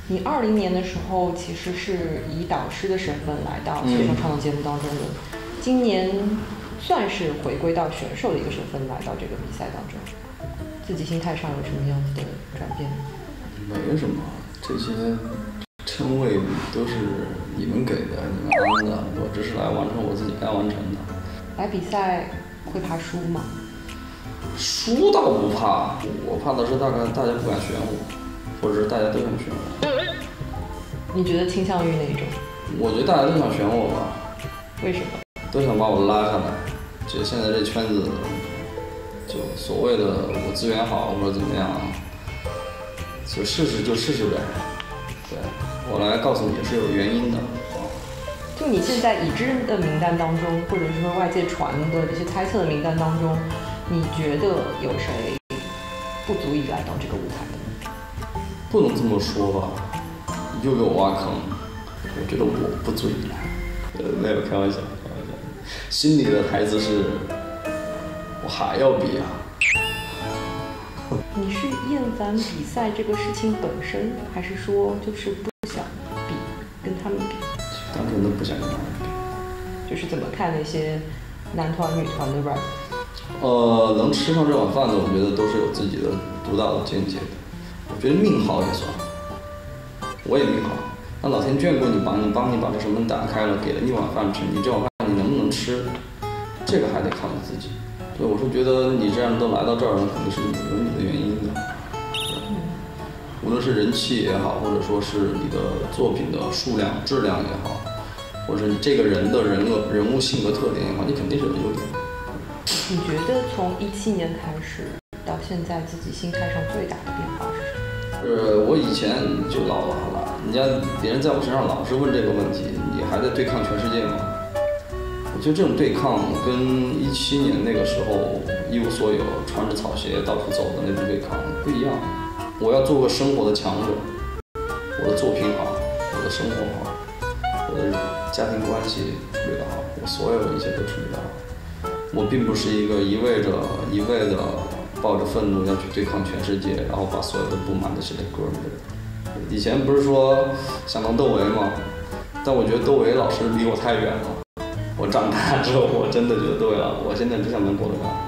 你2020年的时候其实是以导师的身份来到线上创作节目当中的，今年算是回归到选手的一个身份来到这个比赛当中，自己心态上有什么样子的转变？ 没什么，这些称谓都是你们给的，你们安的，我只是来完成我自己该完成的。 来比赛会怕输吗？ 输倒不怕，我怕的是大家不敢选我，或者是大家都想选我。 你觉得倾向于哪一种？ 我觉得大家都想选我吧。 为什么？ 都想把我拉下来。就现在这圈子，就所谓的我资源好或者怎么样，就试试呗。对，我来告诉你是有原因的。 就你现在已知的名单当中，或者是说外界传的这些猜测的名单当中，你觉得有谁不足以来到这个舞台的？ 不能这么说吧，又给我挖坑。我觉得我不足以来。没有开玩笑，心里的台词是，我还要比啊。 你是厌烦比赛这个事情本身，还是说就是不想比，跟他们比？ 单纯的不想跟他们比。 就是怎么看那些男团、女团的 rap？ 能吃上这碗饭的，我觉得都是有自己的独到的见解的。我觉得命好也算，我也命好。那老天眷顾你，帮你把这什么打开了，给了你碗饭吃，你这碗饭你能不能吃，这个还得靠你自己。所以我是觉得你这样都来到这儿了，肯定是有你的原因的。无论是人气也好，或者说是你的作品的数量、质量也好，或者是你这个人的人物性格特点也好，你肯定是有优点的。 你觉得从2017年开始到现在，自己心态上最大的变化是什么？ 我以前就老了，人家别人在我身上老是问这个问题，你还在对抗全世界吗？我觉得这种对抗跟2017年那个时候一无所有、穿着草鞋到处走的那种对抗不一样。我要做个生活的强者，我的作品好，我的生活好，我的家庭关系处理得好，我所有一切都处理得好。我并不是一个一味的抱着愤怒要去对抗全世界，然后把所有的不满都写在歌里的人。以前不是说想当窦唯吗？但我觉得窦唯老师离我太远了。我长大之后，我真的觉得窦唯老师，我现在只想当郭德纲。